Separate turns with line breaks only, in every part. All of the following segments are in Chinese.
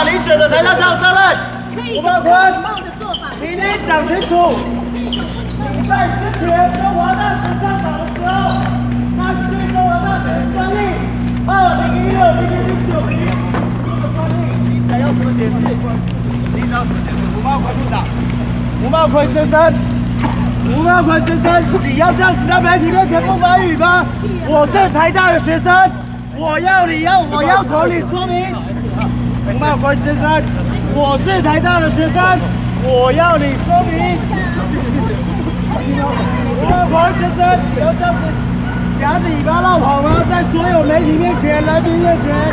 法遴选的台大校上任。吴茂坤，请你讲清楚，你在之前中华大学上访的时候，参去中华大学的专利2016-00-09名这个专利，你想要怎么解释？你想要怎么解释？吴茂坤部长，吴茂坤先生。 吴茂坤先生，你要这样子在媒体面前不发语吗？我是台大的学生，我要求你说明。吴茂坤先生，我是台大的学生，我要你说明。吴茂坤先生，你要这样子夹着尾巴绕跑吗？在所有媒体面前、人民面前。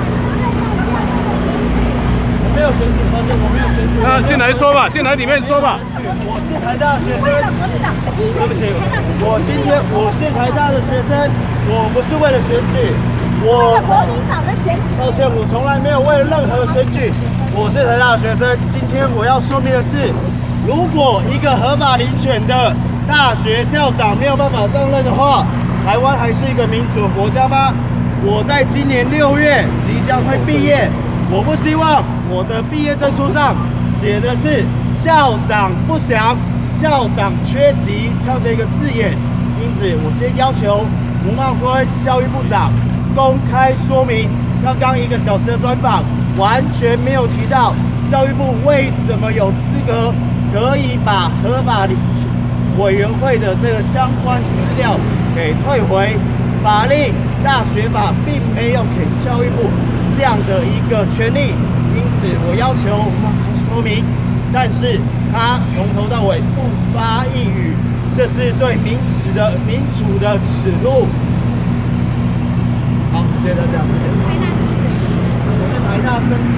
没有选举，抱歉，我没有选举。
那进来说吧，进来里面说吧。
我是台大学生，对不起，我是台大的学生，我不是为了选举，我
国民党的选举。
抱歉，我从来没有为了任何选举，我是台大的学生。今天我要说明的是，如果一个合法遴选的大学校长没有办法上任的话，台湾还是一个民主的国家吗？我在今年6月即将会毕业。 我不希望我的毕业证书上写的是校长不详、校长缺席这样的一个字眼，因此我今天要求吴茂坤教育部长公开说明，刚刚1个小时的专访完全没有提到教育部为什么有资格可以把合法委员会的这个相关资料给退回，法令大学法并没有给教育部 这样的一个权利，因此我要求说明，但是他从头到尾不发一语，这是对民主的耻辱。好，谢谢大家，谢谢。我是台大跟。